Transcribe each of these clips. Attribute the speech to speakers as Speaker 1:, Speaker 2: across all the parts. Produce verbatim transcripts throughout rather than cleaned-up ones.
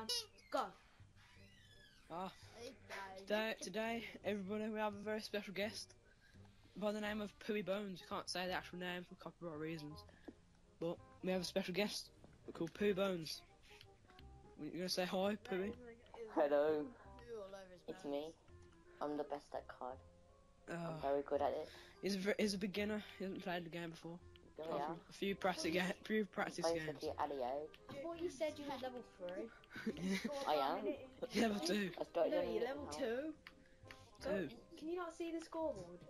Speaker 1: one, go.
Speaker 2: Ah, today, today, everybody, we have a very special guest by the name of Pooey Bones. We can't say the actual name for copyright reasons, but we have a special guest called Pooey Bones. You're gonna say hi, Pooey?
Speaker 3: Hello, it's me. I'm the best at card.
Speaker 2: Uh,
Speaker 3: I'm very good at it.
Speaker 2: He's a, ver- he's a beginner. He hasn't played the game before.
Speaker 3: Oh,
Speaker 2: Apart
Speaker 3: yeah.
Speaker 2: from a few practice, ga- few practice games.
Speaker 3: Basically, at the age.
Speaker 1: I thought you said you were level three.
Speaker 3: I am.
Speaker 2: Level two.
Speaker 3: I started
Speaker 1: No,
Speaker 3: on
Speaker 1: you're
Speaker 3: it
Speaker 1: level
Speaker 3: now.
Speaker 1: two.
Speaker 2: Two.
Speaker 1: Go- Can you not see the scoreboard?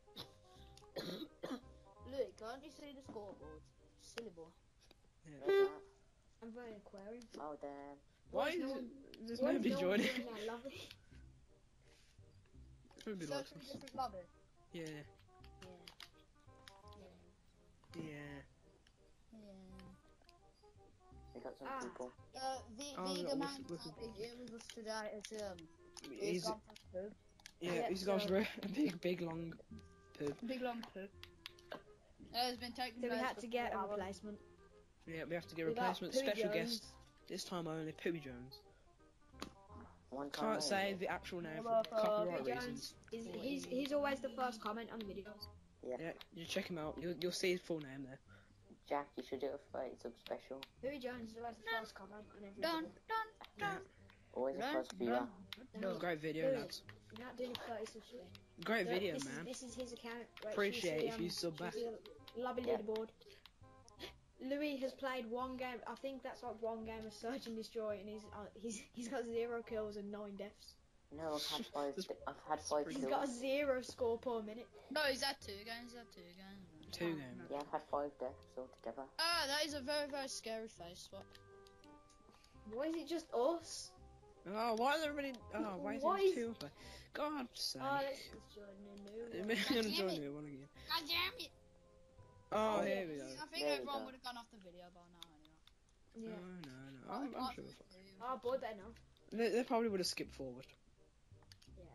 Speaker 4: Look, can't you see the scoreboard? Silly boy.
Speaker 2: Yeah.
Speaker 3: Where's that?
Speaker 1: I'm very aquarium.
Speaker 3: Oh, damn.
Speaker 2: Why
Speaker 1: is
Speaker 2: is
Speaker 1: no
Speaker 2: it, there's
Speaker 1: Why is
Speaker 2: nobody
Speaker 1: no one
Speaker 2: joining?
Speaker 1: doing that, lovely?
Speaker 2: Nobody likes
Speaker 4: Search for a
Speaker 2: us.
Speaker 4: different lobby.
Speaker 2: Yeah.
Speaker 1: Yeah.
Speaker 2: Yeah.
Speaker 4: Yeah.
Speaker 3: We got some
Speaker 1: Ah.
Speaker 3: people.
Speaker 4: Uh, the
Speaker 2: Oh,
Speaker 4: Vega
Speaker 2: no,
Speaker 4: man
Speaker 2: what's- what's-
Speaker 4: can't be here with us today. It's um, he's
Speaker 2: He's,
Speaker 4: gone for poo.
Speaker 2: yeah,
Speaker 1: Yeah,
Speaker 2: he's got
Speaker 1: so-
Speaker 2: a very- a big, big, long poo.
Speaker 4: Big long poo. Uh, it's been taken.
Speaker 1: So we
Speaker 4: place
Speaker 1: had to get a
Speaker 4: before.
Speaker 1: replacement.
Speaker 2: Yeah, we have to get a
Speaker 1: We got
Speaker 2: replacement
Speaker 1: Pooey
Speaker 2: special
Speaker 1: Jones.
Speaker 2: guest. This time only, Pooey Jones.
Speaker 3: One time.
Speaker 2: Can't
Speaker 3: only.
Speaker 2: say the actual name for
Speaker 4: Hello,
Speaker 2: copyright
Speaker 1: Pooey
Speaker 2: reasons.
Speaker 1: Jones, is, he's, he's always the first comment on the videos.
Speaker 3: Yeah.
Speaker 2: Yeah, you check him out. You'll, you'll see his full name there.
Speaker 3: Jack, you should do a thirty sub special.
Speaker 1: Pooey Jones is always the first comment on every
Speaker 4: Dun
Speaker 1: video.
Speaker 4: dun dun.
Speaker 3: Always a
Speaker 4: Dun,
Speaker 3: first viewer.
Speaker 4: No.
Speaker 2: Great video,
Speaker 1: Pooey,
Speaker 2: lads.
Speaker 1: You're not doing a thirty subscribe.
Speaker 2: Great video,
Speaker 1: this
Speaker 2: man.
Speaker 1: Is, this is his account. Right,
Speaker 2: Appreciate
Speaker 1: see,
Speaker 2: if you sub
Speaker 1: should
Speaker 2: back.
Speaker 1: see the Lobby
Speaker 3: Yeah.
Speaker 1: leaderboard. Louis has played one game. I think that's like one game of Search and Destroy, and he's uh, he's he's got zero kills and nine deaths.
Speaker 3: No, I've had five.
Speaker 2: That's-
Speaker 3: I've had five
Speaker 1: He's got a
Speaker 3: kills.
Speaker 1: zero score per minute.
Speaker 4: No, he's had two games. He's had two games.
Speaker 2: Two games.
Speaker 3: Yeah, I've had five deaths altogether.
Speaker 4: Ah, that is a very very scary face swap.
Speaker 1: Why is it just us?
Speaker 2: Oh, why is everybody? Oh, why is
Speaker 1: Why
Speaker 2: there
Speaker 1: is-
Speaker 2: two? But God's sake!
Speaker 1: Oh, let's just join a new
Speaker 2: I'm
Speaker 1: one.
Speaker 2: gonna join the new one again.
Speaker 4: God damn it!
Speaker 2: Oh,
Speaker 3: Oh,
Speaker 2: here we go.
Speaker 4: I think
Speaker 3: There we
Speaker 4: everyone
Speaker 3: go.
Speaker 4: would have gone off the video by now anyway.
Speaker 1: Yeah.
Speaker 2: No, no, no. I'm, I'm sure.
Speaker 1: Oh boy, better know.
Speaker 2: They, they probably would have skipped forward.
Speaker 1: Yeah.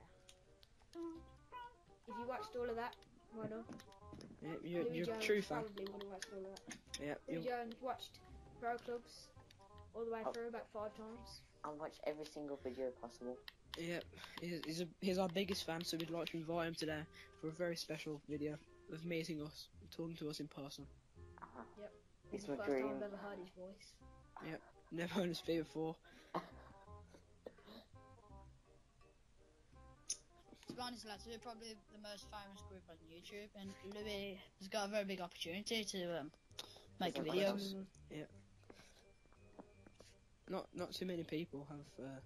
Speaker 1: If you watched all of that, why not?
Speaker 2: Yeah, you're,
Speaker 1: Louis
Speaker 2: you're a
Speaker 1: Jones
Speaker 2: true fan.
Speaker 1: probably would have watched all of that.
Speaker 2: Yeah,
Speaker 1: Louis
Speaker 2: you're,
Speaker 1: Jones watched Pro Clubs all the way
Speaker 3: Oh.
Speaker 1: through about five times.
Speaker 3: I watch every single video possible.
Speaker 2: yeah. He's, he's, a, he's our biggest fan, so we'd like to invite him today for a very special video of meeting us, talking to us in person.
Speaker 3: Ah,
Speaker 1: Yep.
Speaker 3: It's
Speaker 1: This is the
Speaker 3: my
Speaker 1: first time I've
Speaker 3: dream.
Speaker 1: ever heard his voice.
Speaker 2: Never heard him speak before.
Speaker 4: To be honest, lads, we're probably the most famous group on YouTube, and Louis has got a very big opportunity to um, make
Speaker 3: Is it
Speaker 4: videos.
Speaker 3: one
Speaker 2: Yeah. Not not too many people have. Uh,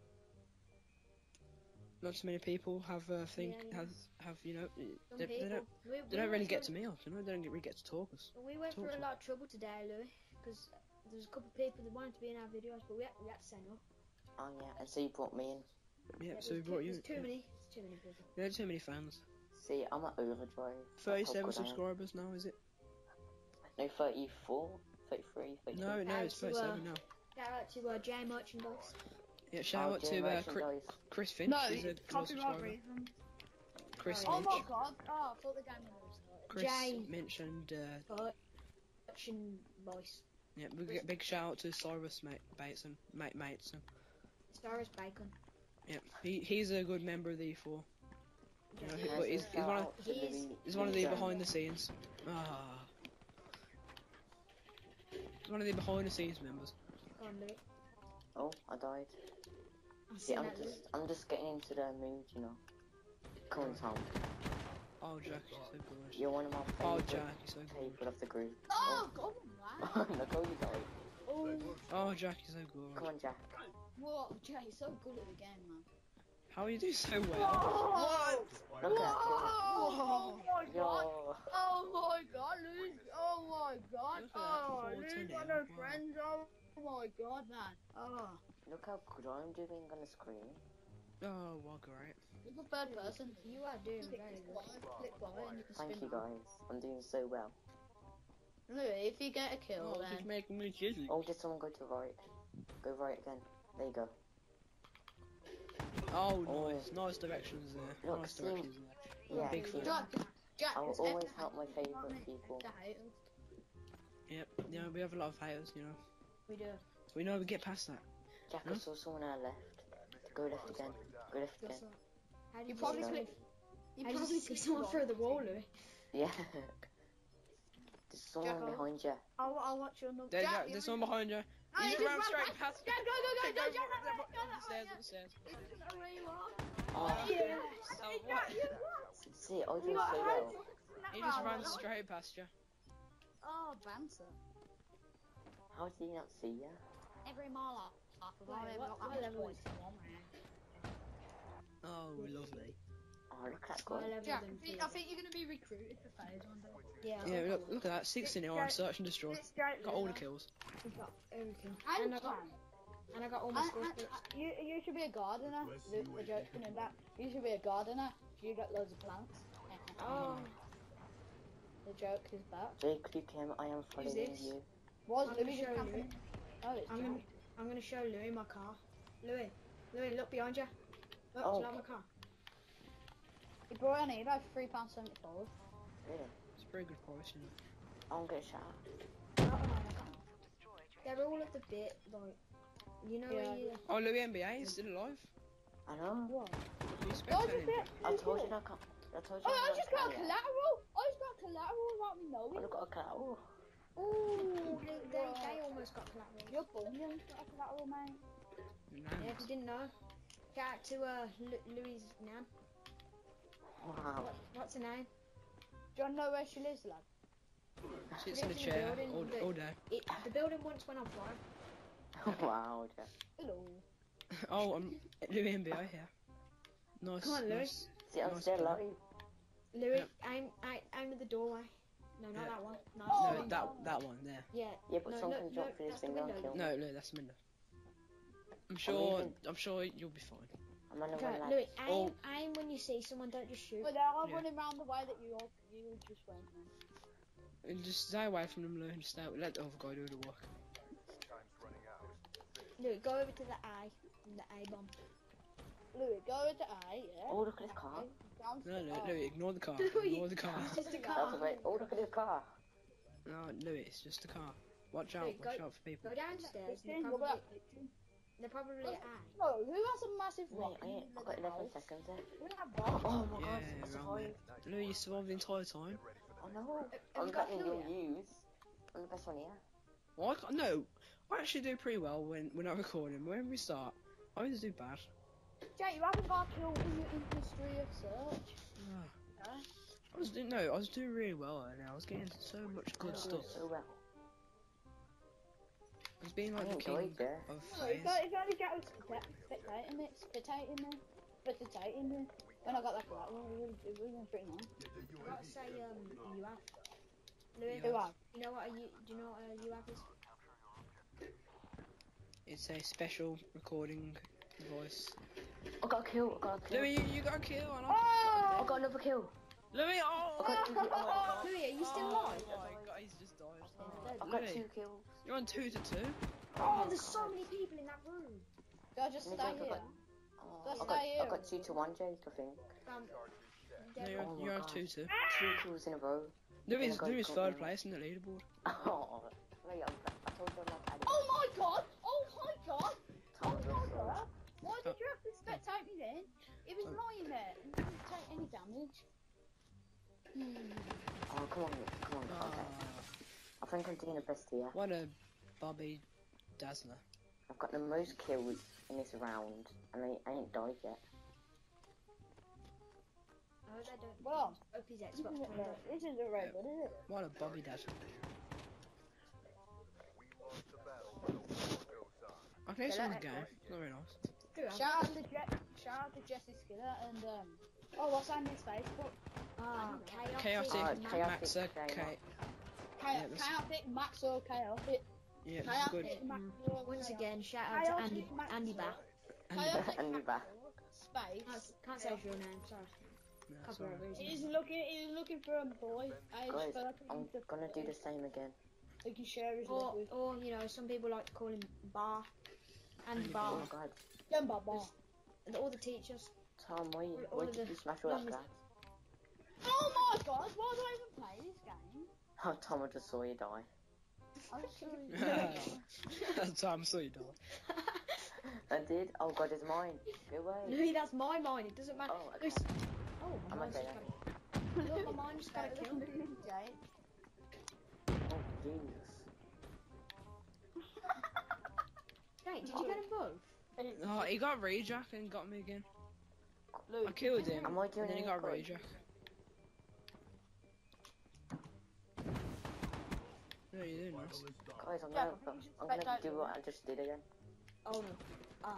Speaker 2: not too many people have uh, think
Speaker 1: Yeah, yeah.
Speaker 2: have have you know
Speaker 1: Some
Speaker 2: they,
Speaker 1: people,
Speaker 2: they don't
Speaker 1: we,
Speaker 2: they
Speaker 1: we
Speaker 2: don't really
Speaker 1: went
Speaker 2: get to
Speaker 1: through-
Speaker 2: me us, you know, they don't really get to talk us.
Speaker 1: We went
Speaker 2: talk
Speaker 1: through
Speaker 2: to
Speaker 1: a lot of trouble today, Louis, because there's a couple of people that wanted to be in our videos, but we had, we had to say no.
Speaker 3: Oh yeah, and so you brought me in.
Speaker 2: Yeah,
Speaker 1: Yeah,
Speaker 2: so we
Speaker 1: there's
Speaker 2: brought
Speaker 1: too,
Speaker 2: you.
Speaker 1: There's too
Speaker 2: yeah.
Speaker 1: many. There's too many people.
Speaker 2: There are too many fans.
Speaker 3: See, I'm at overdrive.
Speaker 2: Thirty-seven
Speaker 3: How good I am.
Speaker 2: subscribers now, is it?
Speaker 3: No, thirty-four, thirty-three, thirty-two.
Speaker 2: No, no, it's
Speaker 1: Shout out to,
Speaker 2: thirty-seven
Speaker 1: uh,
Speaker 2: now.
Speaker 1: Shout out to uh, J Merchandise.
Speaker 2: Yeah, shout
Speaker 3: Oh,
Speaker 2: out
Speaker 3: Jay
Speaker 2: to uh, Chris,
Speaker 3: Merchandise.
Speaker 2: Chris Finch.
Speaker 4: No,
Speaker 2: he's a
Speaker 4: it's
Speaker 2: loyal
Speaker 4: copyright
Speaker 2: subscriber.
Speaker 4: reasons.
Speaker 2: Chris
Speaker 1: Oh,
Speaker 4: Oh
Speaker 2: Finch.
Speaker 4: my god! Oh, I thought the game had started.
Speaker 2: Chris
Speaker 1: Jay.
Speaker 2: mentioned. Uh,
Speaker 1: Production voice.
Speaker 2: yeah, big,
Speaker 1: Chris-
Speaker 2: big shout out to Cyrus mate, Bateson, mate Mateson.
Speaker 1: Cyrus Bacon.
Speaker 2: Yeah, he he's a good member of the E four. You know, he-
Speaker 3: Yeah,
Speaker 2: but he's,
Speaker 3: so
Speaker 2: he's one of
Speaker 3: shout out to
Speaker 1: he's-
Speaker 3: Louis-
Speaker 2: he's one of the
Speaker 3: Louis Jones.
Speaker 2: behind the scenes. Ah, he's one of the behind the scenes members.
Speaker 1: Go on, Louis.
Speaker 3: Oh, I died.
Speaker 1: I'm
Speaker 3: See,
Speaker 1: seeing
Speaker 3: I'm
Speaker 1: that, Louis.
Speaker 3: just, I'm just getting into the mood, you know. Come on, Tom.
Speaker 2: Oh, Jack, you're so good.
Speaker 3: You're one of my
Speaker 2: Oh,
Speaker 3: favorite
Speaker 2: Jack, you're so good.
Speaker 3: people of the group.
Speaker 4: Oh, God, wow.
Speaker 3: Look how you died.
Speaker 1: Oh,
Speaker 2: Oh, Jack, you're so
Speaker 3: Come
Speaker 2: good.
Speaker 3: on, Jack.
Speaker 4: Whoa, Jay, you're so good at the game, man.
Speaker 2: How are you doing so well?
Speaker 4: What?
Speaker 3: Look at
Speaker 4: Oh my
Speaker 3: him.
Speaker 4: god!
Speaker 3: Yo.
Speaker 4: Oh my god, Lose! Oh my god!
Speaker 2: Look at that,
Speaker 4: Oh,
Speaker 2: fourteen
Speaker 4: Lose got
Speaker 2: now,
Speaker 4: no
Speaker 2: wow.
Speaker 4: friends! Oh my god, man! Oh,
Speaker 3: Look how good I'm doing on the screen.
Speaker 2: Oh, well, great.
Speaker 4: you're a third person.
Speaker 1: you are doing
Speaker 4: Click
Speaker 1: very good.
Speaker 4: Y, click Y, and you can
Speaker 3: Thank
Speaker 4: spin
Speaker 3: you
Speaker 4: around.
Speaker 3: guys. I'm doing so well.
Speaker 4: Louis, if you get a kill,
Speaker 2: Oh, he's
Speaker 4: then
Speaker 2: making me jizzy.
Speaker 3: Oh, did someone go to right? Go right again. There you go.
Speaker 2: Oh,
Speaker 3: Oh.
Speaker 2: nice, nice directions there.
Speaker 3: Look,
Speaker 2: nice
Speaker 3: see-
Speaker 2: directions there.
Speaker 3: Yeah.
Speaker 2: Big
Speaker 3: see,
Speaker 2: fan.
Speaker 4: Jack, Jack,
Speaker 3: I will
Speaker 4: there's
Speaker 3: always
Speaker 4: F-
Speaker 3: help my favourite people.
Speaker 4: the haters.
Speaker 2: Yep, yeah, we have a lot of haters, you know.
Speaker 1: We do.
Speaker 2: We know we get past that.
Speaker 3: Jack, I saw someone on our left. Go left again. Go left again.
Speaker 1: How did
Speaker 4: You
Speaker 1: you
Speaker 4: probably
Speaker 1: see
Speaker 4: click.
Speaker 1: someone-
Speaker 4: You
Speaker 1: how did
Speaker 4: probably
Speaker 1: you see
Speaker 4: click
Speaker 1: someone
Speaker 4: wrong.
Speaker 1: through the wall, Louis?
Speaker 3: Yeah. There's someone
Speaker 4: Jack, I'll-
Speaker 3: behind you.
Speaker 4: I'll, I'll watch your number.
Speaker 2: There's,
Speaker 4: Jack,
Speaker 2: there's
Speaker 4: you
Speaker 2: someone
Speaker 4: wanna-
Speaker 2: behind you.
Speaker 4: Oh,
Speaker 2: You
Speaker 4: you
Speaker 2: just
Speaker 4: just
Speaker 2: ran
Speaker 4: run
Speaker 2: straight
Speaker 4: past-
Speaker 2: past.
Speaker 4: Jack, go, go, go,
Speaker 2: Jack,
Speaker 4: go,
Speaker 2: go,
Speaker 4: Jack,
Speaker 2: go,
Speaker 4: go,
Speaker 2: go,
Speaker 4: go,
Speaker 2: up the
Speaker 4: go,
Speaker 2: stairs,
Speaker 4: go,
Speaker 2: up the stairs.
Speaker 4: It doesn't know where you are.
Speaker 3: Oh,
Speaker 4: Yes.
Speaker 2: So
Speaker 4: Hey,
Speaker 2: what?
Speaker 4: Jack, you what?
Speaker 3: see, I
Speaker 4: You
Speaker 3: did
Speaker 4: got
Speaker 3: so
Speaker 4: how
Speaker 3: well.
Speaker 4: did you in that
Speaker 2: He just
Speaker 4: round,
Speaker 2: ran
Speaker 4: though?
Speaker 2: straight past you.
Speaker 4: Oh, banter.
Speaker 3: How did he not see you?
Speaker 4: Every mile off. Half of
Speaker 1: Wait,
Speaker 4: all,
Speaker 1: what-
Speaker 4: what,
Speaker 1: what
Speaker 4: what
Speaker 1: level
Speaker 4: level is one man?
Speaker 2: Oh, lovely.
Speaker 3: Oh, look at that
Speaker 1: My
Speaker 3: guy.
Speaker 1: level
Speaker 4: Jack,
Speaker 1: than
Speaker 4: I think, I think you're going to be recruited for phase one day.
Speaker 1: Yeah, I
Speaker 2: Yeah,
Speaker 1: think I
Speaker 2: look,
Speaker 1: will.
Speaker 2: look at that. sixteen hour search and destroy.
Speaker 4: It's straight
Speaker 2: Got all the
Speaker 4: loser.
Speaker 2: kills.
Speaker 1: I've got everything.
Speaker 4: And,
Speaker 1: And I got, and I got all my
Speaker 4: and,
Speaker 1: score
Speaker 4: and,
Speaker 1: clips.
Speaker 4: and you, you should be a gardener. The, the joke's coming back. You should be a gardener. You got loads of plants.
Speaker 1: Oh,
Speaker 4: The joke is back.
Speaker 3: Jake, you came. I am following
Speaker 1: this?
Speaker 3: you.
Speaker 4: Was
Speaker 1: I'm
Speaker 4: Louis
Speaker 1: gonna
Speaker 4: just
Speaker 1: show
Speaker 4: camping?
Speaker 1: you.
Speaker 4: Oh, it's
Speaker 1: I'm gonna,
Speaker 4: Jack.
Speaker 1: I'm gonna show Louis my car. Louis, Louis, look behind you. Look,
Speaker 3: Oh.
Speaker 1: do you like my car?
Speaker 4: He brought it on eBay for three pounds seventy-four.
Speaker 3: Really?
Speaker 2: It's a very good price, you know.
Speaker 3: I'm gonna shout.
Speaker 1: Oh, they're all at the bit, like, you know
Speaker 4: Yeah.
Speaker 1: where you...
Speaker 2: Oh, Louis N B A is still alive.
Speaker 3: I know.
Speaker 4: What?
Speaker 2: You
Speaker 4: Oh,
Speaker 2: spectating
Speaker 4: just
Speaker 2: him?
Speaker 4: it.
Speaker 3: I told you I can't. I told you.
Speaker 4: Oh, I
Speaker 3: can't
Speaker 4: just got
Speaker 3: play it.
Speaker 4: collateral. I just got collateral without me
Speaker 3: I
Speaker 4: knowing.
Speaker 3: got a cow.
Speaker 1: Ooh, they, they, they almost got collateral.
Speaker 4: Your bunion got collateral, mate.
Speaker 1: Yeah, if you didn't know. Shout out to uh, Lu- Louis' nan.
Speaker 3: Wow.
Speaker 1: What, what's her name?
Speaker 4: Do you know where she lives, lad?
Speaker 2: Sits in a
Speaker 1: lives in the
Speaker 2: chair
Speaker 1: building,
Speaker 2: all,
Speaker 1: but-
Speaker 2: all day.
Speaker 1: It, the building once went on fire.
Speaker 3: Wow, Jack.
Speaker 4: Hello.
Speaker 2: Oh, I'm Louis N B A here. Nice.
Speaker 1: Come on, Louis.
Speaker 2: nice.
Speaker 3: See, I'm
Speaker 2: Nice
Speaker 3: still
Speaker 2: plan.
Speaker 3: alive.
Speaker 1: Louis,
Speaker 2: Yep.
Speaker 1: aim, aim, aim at the doorway. No, not
Speaker 2: Yeah.
Speaker 1: that one. No,
Speaker 4: Oh,
Speaker 2: No,
Speaker 1: it's
Speaker 2: that
Speaker 1: not.
Speaker 2: that one there.
Speaker 1: Yeah.
Speaker 3: Yeah, but
Speaker 1: no,
Speaker 3: someone
Speaker 1: no,
Speaker 3: can jump
Speaker 1: no,
Speaker 3: through this
Speaker 1: that's the
Speaker 3: thing and
Speaker 1: window.
Speaker 3: kill me.
Speaker 2: No, Louis, that's Minda. I'm sure.
Speaker 3: even-
Speaker 2: I'm sure you'll be fine.
Speaker 3: I'm on the
Speaker 1: Okay,
Speaker 3: one, lad.
Speaker 1: Louis, aim,
Speaker 2: Oh.
Speaker 1: aim when you see someone. Don't just shoot.
Speaker 4: But they're all
Speaker 2: Yeah.
Speaker 4: running around the way that you all, you just went, man.
Speaker 2: And just stay away from them, Louis. Just stay. Let the other guy do the work.
Speaker 1: Louis, go over to the A, the A bomb.
Speaker 4: Louis, go into A, yeah?
Speaker 3: Oh, look at this car.
Speaker 4: Down
Speaker 2: No, Louis,
Speaker 4: oh.
Speaker 2: Louis, ignore the car.
Speaker 1: Louis.
Speaker 2: Ignore the car.
Speaker 1: It's just a
Speaker 3: That's
Speaker 1: car.
Speaker 3: great. Oh, look at this car.
Speaker 2: No, Louis, it's just a car. Watch out.
Speaker 1: Louis,
Speaker 2: Watch
Speaker 1: go-
Speaker 2: out for people.
Speaker 1: Go downstairs. They're
Speaker 4: Kitchen, what
Speaker 1: probably,
Speaker 4: about kitchen?
Speaker 1: they're probably at A.
Speaker 4: No, who has a massive
Speaker 3: Wait,
Speaker 4: rock?
Speaker 3: I ain't, I've got eleven seconds left.
Speaker 4: We don't have rocks.
Speaker 3: Oh my
Speaker 2: Yeah,
Speaker 3: god, I
Speaker 2: around
Speaker 3: survived.
Speaker 2: there. Louis, you survived the entire time.
Speaker 3: Oh no.
Speaker 1: Have
Speaker 3: I'm
Speaker 1: you got
Speaker 3: getting
Speaker 1: kill
Speaker 3: your
Speaker 1: yet?
Speaker 3: views. I'm the best one here.
Speaker 2: Well, I can't, no, I actually do pretty well when when I record him. Whenever we start, I always do bad.
Speaker 4: Jay, you haven't got killed in your in history of search.
Speaker 2: Ah.
Speaker 4: Okay?
Speaker 2: I was doing no, I was doing really well, and I was getting so much good
Speaker 3: I'm
Speaker 2: stuff.
Speaker 3: doing so well.
Speaker 2: I was being
Speaker 3: I
Speaker 2: like the king
Speaker 3: enjoyed it.
Speaker 2: of
Speaker 4: No, if
Speaker 2: phase.
Speaker 4: I, if I only get spectating me, spectating me, spectating me, when I got that collateral, it was, it was pretty nice.
Speaker 1: I gotta say, um, you have. Louis,
Speaker 2: You
Speaker 4: Who are?
Speaker 1: you know what a you, do you know what a you have is?
Speaker 2: It's a special recording voice.
Speaker 3: I got a kill. I got a kill.
Speaker 2: Louis, you, you got a kill, and I
Speaker 3: I
Speaker 4: Oh!
Speaker 3: got another kill.
Speaker 2: Louis, oh!
Speaker 3: I got two. Oh,
Speaker 1: Louis, are you still
Speaker 2: Oh
Speaker 1: alive?
Speaker 2: my god, he's just died.
Speaker 3: I got
Speaker 2: Louis.
Speaker 3: two kills.
Speaker 2: You're on two to two.
Speaker 1: Oh, there's so many people in that room.
Speaker 4: Do I just
Speaker 3: Let me
Speaker 4: stay
Speaker 3: think, I
Speaker 4: here?
Speaker 3: got- Oh,
Speaker 4: Let's
Speaker 3: I got,
Speaker 4: stay
Speaker 3: I
Speaker 4: here.
Speaker 3: got two to one, Jake, I think.
Speaker 1: Um,
Speaker 2: No,
Speaker 1: they're
Speaker 2: you're,
Speaker 3: Oh my
Speaker 2: you're on
Speaker 3: God.
Speaker 2: two two.
Speaker 3: Two kills in a row.
Speaker 2: Louis,
Speaker 3: got-
Speaker 2: Louis
Speaker 3: got
Speaker 2: third
Speaker 3: me.
Speaker 2: place in the leaderboard.
Speaker 3: Oh, wait, I'm, I told you I'm not adding.
Speaker 4: Oh my god! Oh my god! Oh
Speaker 3: Thomas
Speaker 4: my
Speaker 3: was
Speaker 4: god! Why did
Speaker 2: Oh.
Speaker 4: you have to spectate me then? It was
Speaker 2: Oh.
Speaker 4: lying there. It didn't take any damage. Hmm.
Speaker 3: Oh, come on, come on,
Speaker 2: Ah,
Speaker 3: okay. I think I'm doing the best here.
Speaker 2: what a Bobby Dazzler.
Speaker 3: I've got the most kills in this round, and I, I ain't died yet.
Speaker 1: I hope they don't.
Speaker 4: Well,
Speaker 1: O P's
Speaker 4: This
Speaker 1: Xbox
Speaker 4: isn't,
Speaker 1: One.
Speaker 4: very- this isn't very good, is it?
Speaker 2: What a Bobby Dazzler. I play
Speaker 1: Yeah,
Speaker 2: someone's
Speaker 1: that-
Speaker 2: game. Not very nice.
Speaker 1: Who else?
Speaker 4: Shout out to Je- shout out to Jesse Skiller and um. Oh, what's on his Facebook?
Speaker 1: Ah, chaotic.
Speaker 2: Chaotic,
Speaker 3: Oh,
Speaker 1: Man.
Speaker 3: chaotic.
Speaker 2: Max, uh,
Speaker 3: Chaotic.
Speaker 2: K.
Speaker 4: Cha-
Speaker 2: Yeah, that's-
Speaker 4: chaotic Max or chaotic?
Speaker 2: Yeah, this is good.
Speaker 4: Chaotic Max
Speaker 1: Mm.
Speaker 4: or
Speaker 1: Once
Speaker 4: chaotic?
Speaker 1: again, shout out to
Speaker 4: Chaotic
Speaker 1: Andy
Speaker 4: Max
Speaker 1: Andy
Speaker 4: or-
Speaker 1: Bath.
Speaker 2: And
Speaker 4: Chaotic
Speaker 3: And
Speaker 4: Max
Speaker 3: back.
Speaker 4: or Space.
Speaker 1: Can't, can't say his real name. Sorry.
Speaker 2: no,
Speaker 1: Copyright
Speaker 2: sorry.
Speaker 1: reasons.
Speaker 4: He's looking. He's looking for a boy. I just
Speaker 3: Guys,
Speaker 4: feel like
Speaker 3: I'm
Speaker 4: he needs a
Speaker 3: gonna do
Speaker 4: boy
Speaker 3: the same again.
Speaker 4: He can share his
Speaker 1: Or,
Speaker 4: love with.
Speaker 1: or you know, some people like to call him Bar. Andy
Speaker 2: Andy
Speaker 3: Oh
Speaker 1: Bar.
Speaker 3: my god.
Speaker 4: Them baba.
Speaker 1: And all the teachers.
Speaker 3: Tom, why,
Speaker 1: All- all
Speaker 3: why
Speaker 1: of
Speaker 3: did
Speaker 1: the
Speaker 3: you smash your
Speaker 1: longest-
Speaker 3: glass?
Speaker 4: Oh my god! Why do I even play this game?
Speaker 3: Oh, Tom, I just saw you die.
Speaker 4: I'm sorry.
Speaker 2: That's time I saw you die.
Speaker 3: I did. Oh god, it's mine. Go away.
Speaker 1: Louis, that's my mine. It doesn't matter.
Speaker 3: Oh, okay.
Speaker 1: Louis- Oh,
Speaker 3: I
Speaker 1: my
Speaker 3: might
Speaker 1: mine's
Speaker 3: say
Speaker 1: just
Speaker 3: that.
Speaker 1: got a... Look, my mine just got a kill.
Speaker 4: Jake.
Speaker 3: Oh Jesus.
Speaker 1: Jake, did you get them both?
Speaker 2: Oh, he got rejack and got me again.
Speaker 4: Louis,
Speaker 2: I killed him,
Speaker 3: Am I
Speaker 2: and
Speaker 3: doing
Speaker 2: then he
Speaker 3: any
Speaker 2: got
Speaker 3: good?
Speaker 2: rejack. No, you didn't, Ross.
Speaker 3: Guys, I'm
Speaker 4: Yeah,
Speaker 3: gonna,
Speaker 4: I think you should
Speaker 3: I'm gonna
Speaker 4: spectate
Speaker 3: do
Speaker 4: them.
Speaker 3: what I just did again.
Speaker 1: Oh, no. Ah.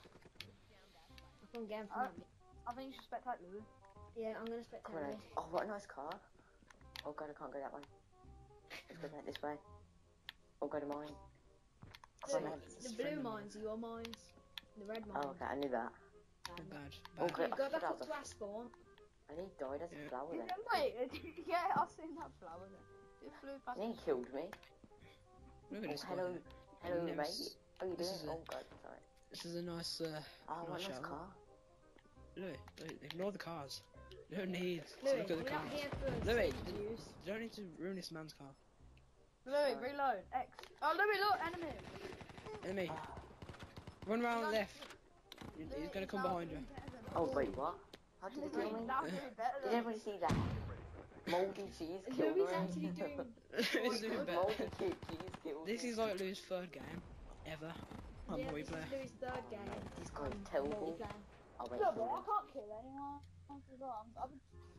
Speaker 1: I couldn't get him from
Speaker 4: Uh,
Speaker 1: that.
Speaker 4: I think you should spectate Louis.
Speaker 1: Yeah, I'm gonna spectate
Speaker 3: Come on.
Speaker 1: Louis.
Speaker 3: Oh, what a nice car. Oh god, I can't go that way. Let's go back this way. Oh god, mine. Come on,
Speaker 1: Louis,
Speaker 3: man.
Speaker 1: the blue mines are your mines. The red mines.
Speaker 3: Oh, okay, I knew that.
Speaker 1: Um,
Speaker 2: Bad,
Speaker 3: Oh,
Speaker 2: bad.
Speaker 3: good.
Speaker 1: you go back
Speaker 3: I
Speaker 1: up
Speaker 3: forgot
Speaker 1: to our spawn.
Speaker 3: And he died as a
Speaker 2: Yeah.
Speaker 3: flower then.
Speaker 4: Wait, yeah, I've seen that flower there. It flew past
Speaker 3: And he
Speaker 4: me.
Speaker 3: killed me.
Speaker 2: Look at
Speaker 3: Oh,
Speaker 2: this guy.
Speaker 3: hello.
Speaker 2: here.
Speaker 3: Hello,
Speaker 2: Never
Speaker 3: mate.
Speaker 2: s-
Speaker 3: How you
Speaker 2: this
Speaker 3: doing?
Speaker 2: is a-
Speaker 3: Oh god, sorry.
Speaker 2: This is a nice, uh,
Speaker 3: Oh, what a
Speaker 2: nice
Speaker 3: nice
Speaker 2: shower.
Speaker 3: car.
Speaker 2: Louis, Louis, ignore the cars. You don't need to
Speaker 1: Louis,
Speaker 2: look at
Speaker 1: we're
Speaker 2: the
Speaker 1: not
Speaker 2: cars.
Speaker 1: here for
Speaker 2: Louis,
Speaker 1: safety use.
Speaker 2: You don't need to ruin this man's car.
Speaker 4: Louis,
Speaker 3: Sorry.
Speaker 4: reload. X. Oh, Louis, look, enemy.
Speaker 2: Enemy,
Speaker 3: Ah.
Speaker 2: run around
Speaker 4: Louis,
Speaker 2: left. He- He's gonna come behind you.
Speaker 3: Oh wait, what? How did he kill me?
Speaker 4: That's really better
Speaker 3: Did
Speaker 4: than
Speaker 3: everybody see that? Moldy cheese killed
Speaker 1: Louis
Speaker 3: me.
Speaker 1: actually doing...
Speaker 2: He's doing better.
Speaker 3: Moldy cheese killed
Speaker 2: This
Speaker 3: me.
Speaker 2: is like Louis' third game ever on
Speaker 1: Yeah, this is
Speaker 2: multiplayer.
Speaker 1: Louis' third game.
Speaker 3: This guy's
Speaker 1: on
Speaker 3: terrible.
Speaker 1: multiplayer.
Speaker 3: Oh wait,
Speaker 4: Look,
Speaker 3: kill
Speaker 4: bro, I
Speaker 3: him.
Speaker 4: can't kill anyone. I'm, I'm,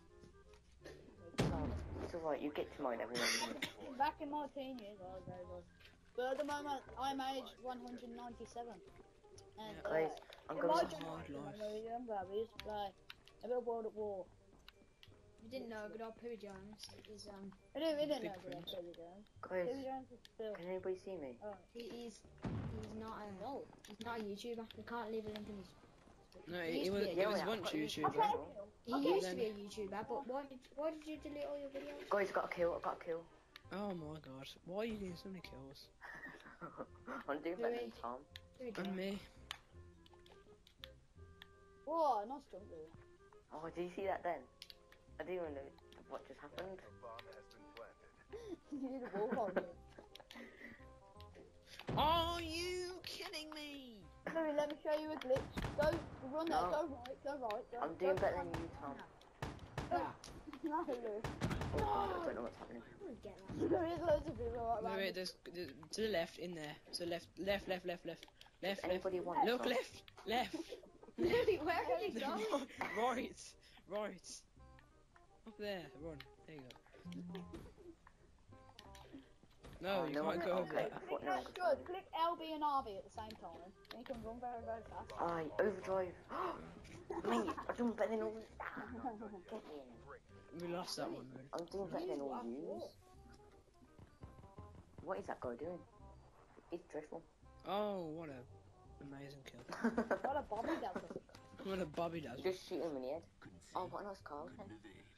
Speaker 3: Oh, it's alright, you get to mine every now and then.
Speaker 4: I'm back in my teen years, I was very good. But at the moment, I'm age one hundred ninety-seven. And
Speaker 2: Yeah.
Speaker 3: Guys,
Speaker 4: uh,
Speaker 3: I'm
Speaker 4: in
Speaker 3: going
Speaker 4: my
Speaker 2: It's a
Speaker 3: to...
Speaker 2: hard
Speaker 4: generation,
Speaker 2: life.
Speaker 4: when we were younger, we used to play a bit of World at War.
Speaker 1: You didn't know, good old Pooh Jones is, um,
Speaker 4: We didn't, we didn't
Speaker 2: Big
Speaker 4: know about
Speaker 2: prince.
Speaker 4: Billy Jones.
Speaker 3: Guys,
Speaker 4: Billy Jones is still...
Speaker 3: can anybody see me?
Speaker 4: Oh,
Speaker 1: he is, he's not a,
Speaker 4: no.
Speaker 1: he's not a YouTuber. We can't leave a link in his...
Speaker 2: No,
Speaker 1: He
Speaker 2: he, he
Speaker 1: used to
Speaker 2: was,
Speaker 1: be a
Speaker 2: he was
Speaker 3: YouTuber.
Speaker 2: once
Speaker 3: Yeah,
Speaker 2: YouTuber.
Speaker 3: okay.
Speaker 1: He
Speaker 4: Okay,
Speaker 1: used to
Speaker 2: then-
Speaker 1: be a YouTuber, but why did, why did you delete all your videos?
Speaker 3: Guys, got a kill, I got a kill.
Speaker 2: Oh my god, why are you getting so many kills?
Speaker 3: I'm doing better than
Speaker 1: Louis.
Speaker 3: Tom.
Speaker 1: Here we go.
Speaker 2: And me.
Speaker 4: Whoa, nice jump, Louis.
Speaker 3: Oh, did you see that then? I didn't even know what just happened.
Speaker 4: You did a wall on me.
Speaker 2: Are you kidding me?
Speaker 4: Louis, let me show you a glitch. Go, run there,
Speaker 3: No.
Speaker 4: go right, go right. Go,
Speaker 3: I'm
Speaker 4: go
Speaker 3: doing better
Speaker 4: right.
Speaker 3: than you, Tom.
Speaker 1: Ah,
Speaker 4: No, Louis.
Speaker 3: Oh god, I don't know what's happening.
Speaker 1: I wouldn't get that.
Speaker 4: Louis, loads of people right
Speaker 2: No,
Speaker 4: around
Speaker 2: wait,
Speaker 4: me.
Speaker 2: there's, there's to the left, in there. To the left, left, left, left, left, left, left.
Speaker 3: Anybody want
Speaker 2: Look,
Speaker 3: some?
Speaker 2: left, left.
Speaker 1: Louis, where are you going?
Speaker 2: Right, right. Up there, run. There you go. No,
Speaker 3: Oh,
Speaker 2: you
Speaker 3: no
Speaker 2: can't
Speaker 3: one-
Speaker 2: go over
Speaker 3: okay.
Speaker 2: there.
Speaker 3: I
Speaker 4: Click,
Speaker 3: thought no one
Speaker 4: that's
Speaker 3: could
Speaker 4: good. Click L B and R B at the same time, and you can run very, very fast.
Speaker 3: Aye, overdrive. Mate, I'm doing better than all Get me in.
Speaker 2: We lost that one, man.
Speaker 3: I'm doing better than all you. What is that guy doing? It's dreadful.
Speaker 2: Oh, what a amazing kill.
Speaker 4: What a Bobby does.
Speaker 2: What a Bobby does.
Speaker 3: Just shoot him in the head. Oh, what a nice car then.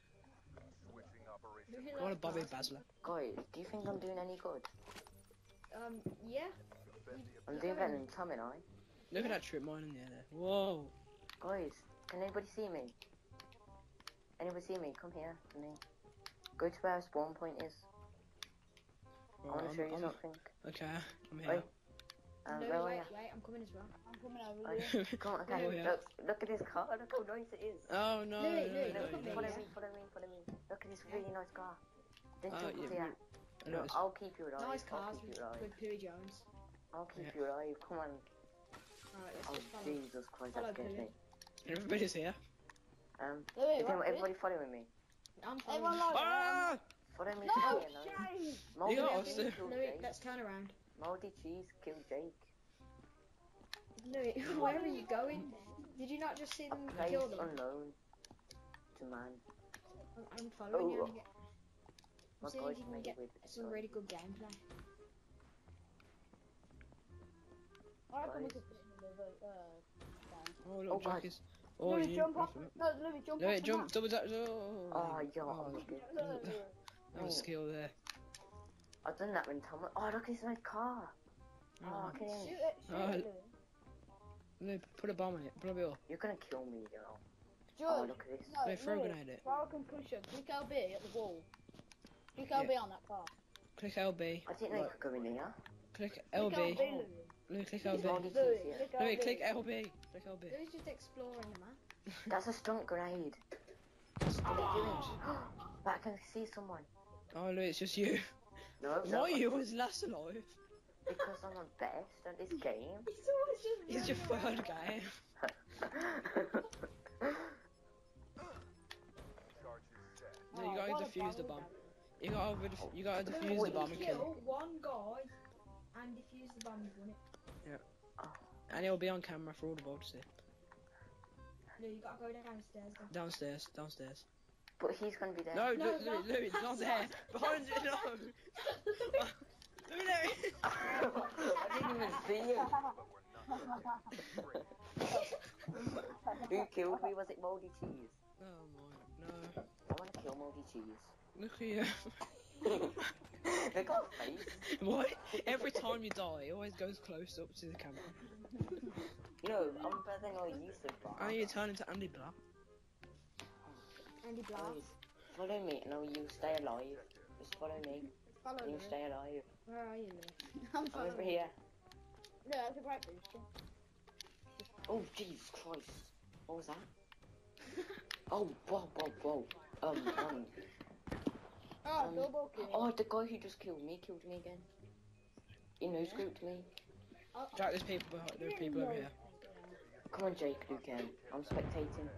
Speaker 1: Louis
Speaker 2: What a
Speaker 1: loves
Speaker 2: Bobby
Speaker 1: cars.
Speaker 2: Basler.
Speaker 3: Guys, do you think I'm doing any good?
Speaker 1: Um, yeah.
Speaker 3: I'm doing better than Tom and I.
Speaker 2: Look at that trip mine in the air there. Whoa.
Speaker 3: Guys, can anybody see me? Anybody see me? Come here to me. Go to where our spawn point is. I
Speaker 2: Right,
Speaker 3: want to show
Speaker 2: I'm-
Speaker 3: you
Speaker 2: I'm-
Speaker 3: something.
Speaker 2: Okay, I'm
Speaker 3: Wait.
Speaker 2: here.
Speaker 3: Um,
Speaker 1: Louis,
Speaker 3: where are
Speaker 1: wait,
Speaker 3: you?
Speaker 1: wait, I'm coming as well.
Speaker 4: I'm coming over
Speaker 3: Oh,
Speaker 4: here.
Speaker 3: come on, okay.
Speaker 2: Oh, yeah.
Speaker 3: Look, look at this car. Look how nice it is.
Speaker 2: Oh no,
Speaker 1: Louis,
Speaker 2: no,
Speaker 1: Louis,
Speaker 2: no,
Speaker 1: look
Speaker 2: no,
Speaker 1: at me,
Speaker 2: no.
Speaker 3: Follow
Speaker 1: yeah.
Speaker 3: me, follow me, follow me. Look at this really nice car. Then
Speaker 2: Oh,
Speaker 3: jump
Speaker 2: yeah,
Speaker 3: up here.
Speaker 2: I
Speaker 3: No,
Speaker 2: know it's-
Speaker 3: I'll keep you alive.
Speaker 1: Nice
Speaker 3: I'll
Speaker 1: cars
Speaker 3: keep
Speaker 1: with,
Speaker 3: you alive.
Speaker 1: with Pooh Jones.
Speaker 3: I'll keep
Speaker 2: Yeah.
Speaker 3: you alive. Come on.
Speaker 1: Alright, let's
Speaker 3: Oh,
Speaker 1: just follow.
Speaker 3: Jesus Christ,
Speaker 1: follow
Speaker 3: that scares
Speaker 1: Pooh.
Speaker 3: me.
Speaker 2: Everybody's here.
Speaker 3: Um,
Speaker 4: Louis,
Speaker 3: is
Speaker 4: what?
Speaker 3: anyone, everybody following me?
Speaker 1: I'm
Speaker 4: Everyone
Speaker 1: following.
Speaker 4: like
Speaker 2: Ah!
Speaker 3: Follow me
Speaker 4: No,
Speaker 3: to here, no.
Speaker 4: Shane!
Speaker 3: Moldy
Speaker 2: You got
Speaker 3: cheese
Speaker 2: us there.
Speaker 3: killed
Speaker 1: Louis,
Speaker 3: Jake.
Speaker 1: let's turn around.
Speaker 3: Moldy cheese killed Jake.
Speaker 1: Louis, where are you going? Did you not just see them
Speaker 3: Place
Speaker 1: kill them?
Speaker 3: unknown to man.
Speaker 1: I'm, I'm following you.
Speaker 3: Oh.
Speaker 1: I'm, get,
Speaker 3: My
Speaker 1: I'm seeing
Speaker 3: guys
Speaker 1: if you can
Speaker 3: made
Speaker 1: get
Speaker 3: it with
Speaker 1: some
Speaker 3: this
Speaker 1: really good gameplay.
Speaker 4: I reckon we
Speaker 3: Guys.
Speaker 4: could put in a little, uh, down.
Speaker 2: Oh look,
Speaker 3: Oh, God.
Speaker 2: Jack is. Oh,
Speaker 4: Louis,
Speaker 2: you
Speaker 4: jump off.
Speaker 2: Louis,
Speaker 4: No, Louis, jump off. the
Speaker 2: jump,
Speaker 4: map.
Speaker 2: double that. Oh,
Speaker 3: Oh, yeah,
Speaker 2: oh,
Speaker 3: I'm good.
Speaker 4: Look,
Speaker 2: that was a skill there.
Speaker 3: I've done that when Tom. Oh, look at this nice car. Oh,
Speaker 2: Oh,
Speaker 3: okay.
Speaker 4: Shoot it, shoot
Speaker 2: Oh,
Speaker 4: it, Louis.
Speaker 2: Louis, put a bomb on it. Blow it up.
Speaker 3: You're gonna kill me, you know.
Speaker 4: George,
Speaker 3: Oh, look at this.
Speaker 4: no,
Speaker 2: Louis, throw a
Speaker 4: Louis,
Speaker 2: grenade it.
Speaker 4: so I can push it. Click L B at the wall. Click L B on that car.
Speaker 2: Click L B.
Speaker 3: I didn't know you
Speaker 2: Right.
Speaker 3: could go in here.
Speaker 2: Click
Speaker 4: Click
Speaker 2: L B.
Speaker 4: L B, Louis.
Speaker 2: Louis, click L
Speaker 3: It's
Speaker 2: B.
Speaker 3: moldy
Speaker 1: Louis,
Speaker 3: cheese, yeah.
Speaker 1: click
Speaker 2: Louis,
Speaker 1: L B.
Speaker 2: click L B. Click L B.
Speaker 1: Louis just exploring the map.
Speaker 3: That's a stunt grenade. What are you doing? But I can see someone.
Speaker 2: Oh, Louis, it's just you.
Speaker 3: No,
Speaker 2: Why
Speaker 3: no.
Speaker 2: are you always last alive?
Speaker 3: Because I'm the best at this game.
Speaker 1: He's always just
Speaker 2: It's your
Speaker 1: running
Speaker 2: third
Speaker 1: around.
Speaker 2: game. No, you
Speaker 4: Oh,
Speaker 2: gotta
Speaker 4: what a
Speaker 2: defuse the
Speaker 4: bomb.
Speaker 2: bomb. You gotta def- you gotta defuse the
Speaker 3: Wait.
Speaker 2: bomb and kill him.
Speaker 1: Kill one guy and defuse the bomb, you've won it.
Speaker 2: And it'll be on camera for all the world to see.
Speaker 1: No, you gotta go downstairs. Then.
Speaker 2: Downstairs, downstairs.
Speaker 3: But he's gonna be there.
Speaker 2: No,
Speaker 1: No,
Speaker 2: Louis,
Speaker 1: it's
Speaker 2: Louis,
Speaker 1: not.
Speaker 2: Louis, it's not there. Behind you, no. Louis, there he is.
Speaker 3: I didn't even see him. Who killed me? Was it Moldy Cheese?
Speaker 2: Oh my, no.
Speaker 3: I wanna kill Moldy Cheese.
Speaker 2: Look at you.
Speaker 3: Look at his face.
Speaker 2: Why? Every time you die, it always goes close up to the camera.
Speaker 3: You know, I'm better than all you so far.
Speaker 2: Oh, you turn into Andy Black.
Speaker 1: Andy Blas.
Speaker 3: Guys, follow me and you stay alive. Just follow me
Speaker 4: Follow
Speaker 3: and you
Speaker 4: me.
Speaker 3: stay alive.
Speaker 1: Where are you, Louis?
Speaker 4: I'm
Speaker 3: I'm
Speaker 4: following
Speaker 3: over
Speaker 4: you.
Speaker 3: here.
Speaker 4: No, that's a great booster.
Speaker 3: Oh, Jesus Christ. What was that? Oh, whoa, whoa, whoa. Um, um,
Speaker 4: Oh,
Speaker 3: Um,
Speaker 4: double kill.
Speaker 3: oh, the guy who just killed me killed me again. He no scoped me.
Speaker 4: Oh,
Speaker 2: Jack, there's people behind. There's people over here.
Speaker 3: Come on, Jake, you can. I'm spectating.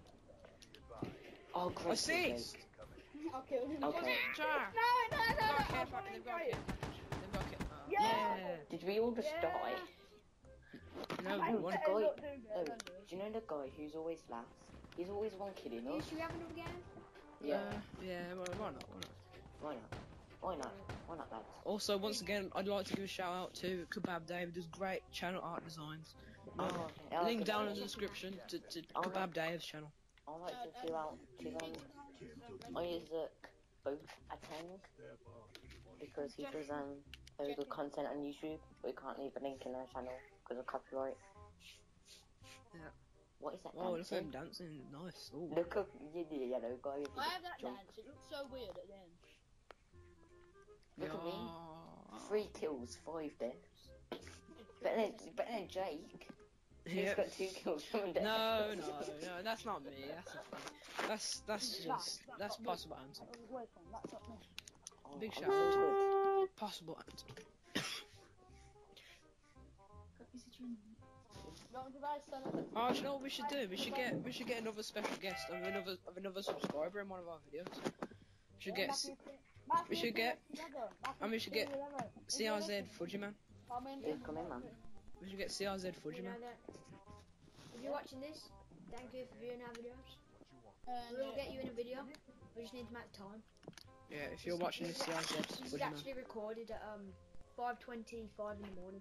Speaker 3: Oh, Christ.
Speaker 2: Assist!
Speaker 4: I'll kill him.
Speaker 3: Okay.
Speaker 2: Jack!
Speaker 4: No, no, no,
Speaker 2: They've got a
Speaker 4: no,
Speaker 2: care
Speaker 4: I'm
Speaker 2: package,
Speaker 4: following
Speaker 2: they've got a
Speaker 4: Jake.
Speaker 2: care package. They've got a care oh,
Speaker 4: Yeah.
Speaker 3: Did we all just
Speaker 4: Yeah.
Speaker 3: die?
Speaker 2: No,
Speaker 4: I
Speaker 2: one.
Speaker 4: better
Speaker 3: guy-
Speaker 4: not do that,
Speaker 3: No,
Speaker 4: don't do it.
Speaker 3: do you know the guy who's always last? He's always one killing
Speaker 1: Louis,
Speaker 3: us.
Speaker 1: should we have another game?
Speaker 3: Yeah.
Speaker 2: Uh, yeah, why why not? Why not?
Speaker 3: Why not? Why not? Why not, lads?
Speaker 2: Also, once again, I'd like to give a shout out to Kebab Dave, who does great channel art designs.
Speaker 3: Oh, yeah,
Speaker 2: Link
Speaker 3: okay.
Speaker 2: down in the description to, to
Speaker 3: Oh,
Speaker 2: Kebab Dave's channel.
Speaker 3: I like to fill out to um, I use uh, both attend because he does um very good content on YouTube, but we can't leave a link in our channel because of copyright.
Speaker 2: Yeah.
Speaker 3: What is that?
Speaker 2: Oh, look at him
Speaker 3: dancing?
Speaker 2: dancing. Nice. Ooh.
Speaker 3: Look at you, the yellow guy. with
Speaker 4: I
Speaker 3: the
Speaker 4: have that
Speaker 3: jump.
Speaker 4: dance. It looks so weird at the end.
Speaker 3: Look at me.
Speaker 2: Yeah.
Speaker 3: Three kills, five deaths. But then, but then Jake, he's
Speaker 2: Yep.
Speaker 3: got two kills, one death.
Speaker 2: No, no, no, that's not me. That's not me. That's that's just that's possible answer.
Speaker 4: Oh, wait, man, that's not me.
Speaker 3: Oh,
Speaker 2: Big
Speaker 3: I'm
Speaker 2: shout
Speaker 3: so good.
Speaker 2: Possible answer.
Speaker 4: Don't devise son
Speaker 2: Oh, do you know what we should do? We should get we should get another special guest of another of another subscriber in one of our videos. We should get C- we should get- and we should get C R Z Fujiman.
Speaker 3: Yeah, come in, man.
Speaker 2: We should get C R Z
Speaker 1: You
Speaker 2: Fujiman.
Speaker 1: know that. If you're watching this, thank you for viewing our videos.
Speaker 4: And,
Speaker 1: We'll
Speaker 4: uh,
Speaker 1: get you in a video. We just need to make time.
Speaker 2: Yeah, if you're watching this, C R Z
Speaker 1: This is
Speaker 2: Fujiman.
Speaker 1: actually recorded at um five twenty-five in the morning.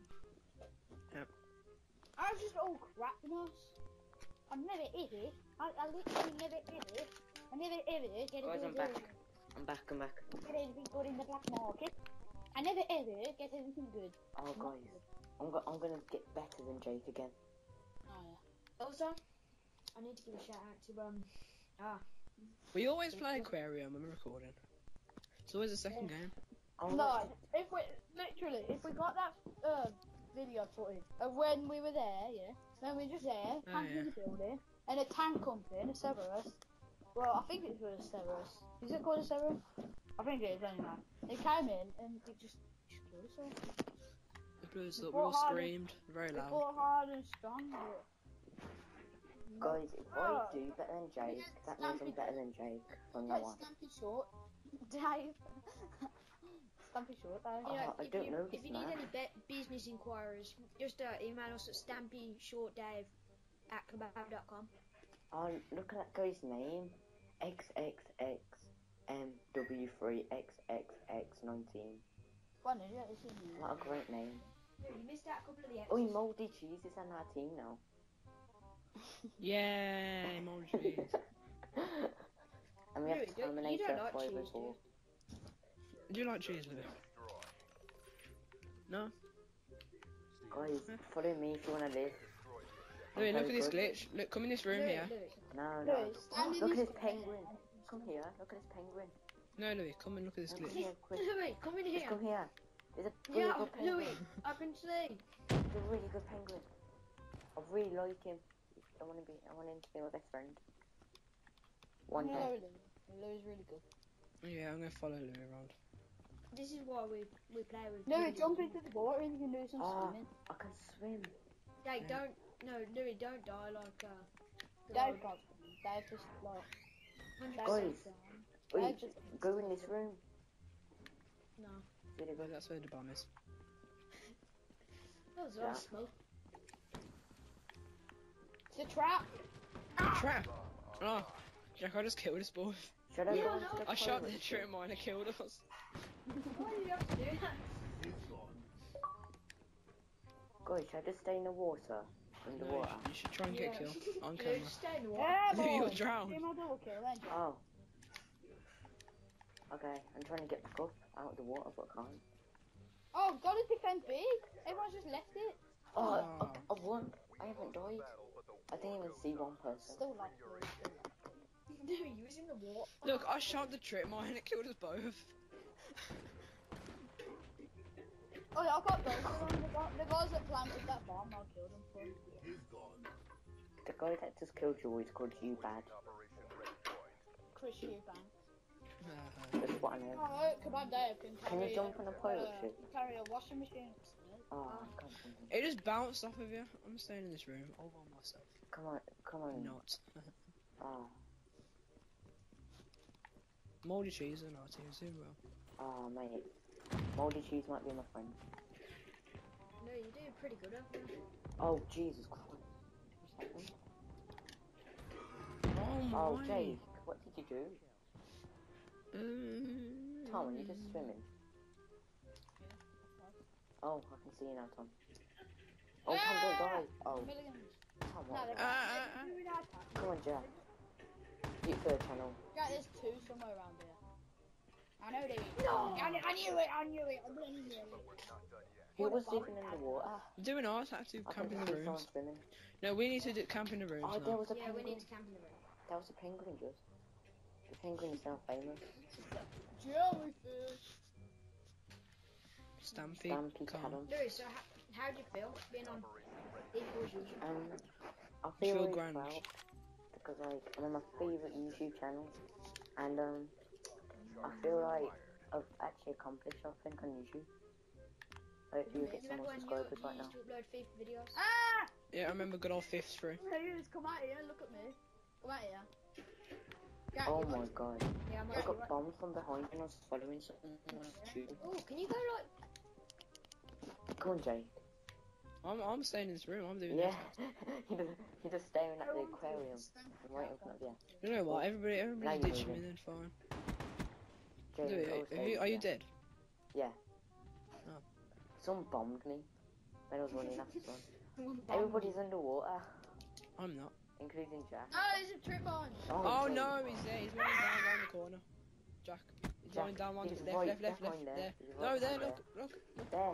Speaker 4: I was just all crap, Moss. I never hit it. I, I literally never hit it. I never ever get
Speaker 3: Guys,
Speaker 4: a
Speaker 3: I'm
Speaker 4: good
Speaker 3: back. I'm back. I'm back.
Speaker 4: get anything good in the black market. I never ever get anything good.
Speaker 3: Oh, guys, I'm go- I'm gonna get better than Jake again.
Speaker 4: Oh yeah.
Speaker 1: Also, I need to give a shout out to um ah
Speaker 2: We always play Aquarium when we're recording. It's always the second game.
Speaker 3: I'm
Speaker 4: No,
Speaker 3: not-
Speaker 4: if we literally, if we got that uh, video footage of when we were there, yeah, when we were just there, camping
Speaker 2: yeah.
Speaker 4: in the building, and a tank comes in, a Cerberus. Well, I think it was a Cerberus. Is it called a Cerberus? I think it is anyway. It came in and it just, just killed us all.
Speaker 2: The blues
Speaker 4: We
Speaker 2: up, we all
Speaker 4: fought hard and-
Speaker 2: screamed very
Speaker 4: We
Speaker 2: loud.
Speaker 4: fought hard and strong, but
Speaker 3: Guys, if I
Speaker 4: Oh.
Speaker 3: do better than Jake, that means I'm better than Jake from now
Speaker 4: let's
Speaker 3: on.
Speaker 4: stamp it short. Dave. Stamp it short, Dave.
Speaker 1: you know,
Speaker 3: Oh, I
Speaker 1: if
Speaker 3: don't
Speaker 1: you
Speaker 3: know
Speaker 1: if
Speaker 3: this,
Speaker 1: you need
Speaker 3: man.
Speaker 1: any be- business inquiries, just uh, email us at stampyshortdave at kebab dot com.
Speaker 3: Oh, look at that guy's name. X X X M W three X X X nineteen.
Speaker 4: One idiot, it's in you.
Speaker 3: What a great name.
Speaker 1: You missed out a couple of the
Speaker 3: Oh,
Speaker 1: X's.
Speaker 3: Moldy Cheese is on our team now.
Speaker 2: Yay, emojis.
Speaker 3: And we have
Speaker 1: Louis,
Speaker 3: to
Speaker 1: don't- you
Speaker 3: terminate
Speaker 1: don't
Speaker 3: our
Speaker 1: like
Speaker 3: five
Speaker 1: cheese,
Speaker 3: and four.
Speaker 2: Do you like cheese, Louis? No?
Speaker 3: Guys, follow me if you wanna live. I'm
Speaker 2: Louis, look at
Speaker 3: very
Speaker 2: this
Speaker 3: good.
Speaker 2: glitch. Look, come in this room
Speaker 1: Louis,
Speaker 2: here.
Speaker 1: Louis.
Speaker 3: No, no.
Speaker 4: Louis, stand in
Speaker 3: Look at
Speaker 4: this
Speaker 3: this penguin. Come here. Look at this penguin.
Speaker 2: No, Louis, come and look at this
Speaker 3: No, come
Speaker 2: glitch.
Speaker 3: here, quick.
Speaker 1: Louis, come in
Speaker 3: Just
Speaker 1: here.
Speaker 3: come here. There's a really
Speaker 1: Yeah,
Speaker 3: good penguin.
Speaker 1: Louis, I can see.
Speaker 3: He's a really good penguin. I really like him. I want to be. I want him to be my best friend. One
Speaker 4: I
Speaker 3: day.
Speaker 4: know Louis. Louis is really good.
Speaker 2: Yeah, I'm gonna follow Louis around.
Speaker 1: This is why we we play with.
Speaker 4: Louis,
Speaker 1: Louis.
Speaker 4: jump into the water and you can do some
Speaker 3: Ah.
Speaker 4: swimming.
Speaker 3: I can swim.
Speaker 1: Like,
Speaker 2: Yeah.
Speaker 1: don't no, Louis, don't die like uh. the
Speaker 4: Dave
Speaker 1: old-
Speaker 4: can't swim. Dave just like.
Speaker 1: one hundred
Speaker 4: Dave
Speaker 1: percent.
Speaker 3: Guys.
Speaker 4: just drowned.
Speaker 3: Wait,
Speaker 4: Dave just.
Speaker 3: go in this room.
Speaker 1: No,
Speaker 3: Really
Speaker 2: Well,
Speaker 3: good.
Speaker 2: that's where the bomb is.
Speaker 1: that was
Speaker 3: Yeah.
Speaker 1: awesome.
Speaker 4: It's a trap.
Speaker 2: Trap! Oh, Jack, I just killed us both.
Speaker 3: Should I
Speaker 1: Yeah,
Speaker 3: go
Speaker 1: no.
Speaker 3: into the
Speaker 2: I shot the
Speaker 3: toilet?
Speaker 2: trip mine and killed us.
Speaker 1: Why did you have to do that?
Speaker 3: Guys, should I just stay in the water? In the
Speaker 2: No,
Speaker 3: water.
Speaker 2: you should try and get
Speaker 1: Yeah.
Speaker 2: killed on
Speaker 1: Louis,
Speaker 2: camera.
Speaker 1: just stay in the water.
Speaker 4: Yeah,
Speaker 2: Louis, you'll
Speaker 4: boy.
Speaker 2: drown.
Speaker 4: Do my double kill then. Jack.
Speaker 3: Oh. Okay, I'm trying to get back up out of the water, but I can't.
Speaker 4: Oh, gotta defend big. Everyone's just left it.
Speaker 3: Oh, I,
Speaker 2: Oh.
Speaker 3: I, I've won. I haven't died. I didn't even see one person.
Speaker 4: Still left Louis. Still left.
Speaker 1: Louis, you was in the water.
Speaker 2: Look, I shot the trip mine and it killed us both.
Speaker 4: Oh yeah, I got those. The, guy- the guys that planted that bomb, I killed them for.
Speaker 3: The guy that just killed you is called you bad.
Speaker 4: Chris Eubanks.
Speaker 2: Uh,
Speaker 3: That's what I know.
Speaker 4: Oh, Kebab Dave can
Speaker 3: Can
Speaker 4: carry
Speaker 3: you jump on a pirate
Speaker 4: uh,
Speaker 3: ship?
Speaker 4: carry a washing machine.
Speaker 3: Oh, I can't jump on.
Speaker 2: it just bounced off of you. I'm staying in this room all by myself.
Speaker 3: Come on, come on.
Speaker 2: Not.
Speaker 3: Oh,
Speaker 2: Moldy cheese and Artie is doing well.
Speaker 3: oh, mate. Moldy cheese might be my friend.
Speaker 1: No, you're doing pretty good over there.
Speaker 3: Oh, Jesus Christ. What's happening?
Speaker 2: Oh
Speaker 3: Oh,
Speaker 2: my.
Speaker 3: Jake, what did you do?
Speaker 2: Mm.
Speaker 3: Tom, are you just swimming? Oh, I can see you now, Tom. Oh, Tom, don't die. Oh,
Speaker 4: Millions.
Speaker 3: Tom,
Speaker 4: No,
Speaker 3: what?
Speaker 4: they
Speaker 2: Ah, ah, ah.
Speaker 4: can't. Do that.
Speaker 3: Come on, Jack. Get third channel.
Speaker 4: Jack, there's two somewhere around here. I know they. No. I, knew- I knew it. I knew it. I knew it.
Speaker 3: He was sleeping in the water.
Speaker 2: Doing ours, have to
Speaker 3: I
Speaker 2: camp
Speaker 3: can
Speaker 2: in
Speaker 3: see
Speaker 2: the
Speaker 3: someone
Speaker 2: rooms.
Speaker 3: swimming.
Speaker 2: No, we need to do, camp in the rooms
Speaker 3: Oh, there
Speaker 2: now.
Speaker 3: was a
Speaker 1: Yeah, we
Speaker 3: penguin.
Speaker 1: need to camp in the room.
Speaker 3: That was a penguin, just. The penguin is now famous.
Speaker 4: Jellyfish.
Speaker 2: Stampy,
Speaker 3: Stampy
Speaker 2: calm.
Speaker 3: Cannon.
Speaker 1: Louis, so how, how do you feel being on Equals Usual?
Speaker 3: Um, I
Speaker 2: Feel
Speaker 3: feel really
Speaker 2: grand.
Speaker 3: proud because like I'm on my favourite YouTube channel, and um, I feel like I've actually accomplished something on YouTube. Like, if you get
Speaker 1: You
Speaker 3: some
Speaker 1: remember
Speaker 3: more
Speaker 1: when you,
Speaker 3: subscribers
Speaker 1: you
Speaker 3: right now.
Speaker 1: used to upload FIFA videos?
Speaker 4: Ah!
Speaker 2: Yeah, I remember good old fifths through.
Speaker 4: Hey, just come out here. Look at me. Come out here. Jack,
Speaker 3: Oh
Speaker 4: you
Speaker 3: my
Speaker 4: got-
Speaker 3: god!
Speaker 1: Yeah, I'm
Speaker 3: I
Speaker 1: like,
Speaker 3: got bombed from behind and I was following something. and I was shooting.
Speaker 1: oh, can you go like?
Speaker 3: Come on, Jake.
Speaker 2: I'm, I'm staying in this room. I'm doing
Speaker 3: Yeah,
Speaker 2: this.
Speaker 3: you're just, you're just staring at the aquarium. I'm right in front of you.
Speaker 2: You know what? Everybody, everybody's
Speaker 3: Now you're
Speaker 2: ditching me.
Speaker 3: moving.
Speaker 2: Then fine.
Speaker 3: Jake,
Speaker 2: Do
Speaker 3: I
Speaker 2: it.
Speaker 3: was
Speaker 2: Are you,
Speaker 3: saying,
Speaker 2: are you
Speaker 3: yeah.
Speaker 2: dead?
Speaker 3: Yeah.
Speaker 2: Oh.
Speaker 3: Someone bombed me when I was running after someone.
Speaker 1: Someone bombed
Speaker 3: Everybody's underwater,
Speaker 2: I'm not.
Speaker 3: including Jack.
Speaker 4: No, there's a trip on.
Speaker 2: Oh
Speaker 3: Jake.
Speaker 2: no, he's there. He's running down around the corner. Jack. He's
Speaker 3: Jack,
Speaker 2: running down one.
Speaker 3: he's
Speaker 2: Left,
Speaker 3: right
Speaker 2: left, left, left.
Speaker 3: behind there.
Speaker 2: There.
Speaker 3: He's
Speaker 2: No,
Speaker 3: right
Speaker 2: there.
Speaker 3: behind
Speaker 2: Look, look.
Speaker 3: There.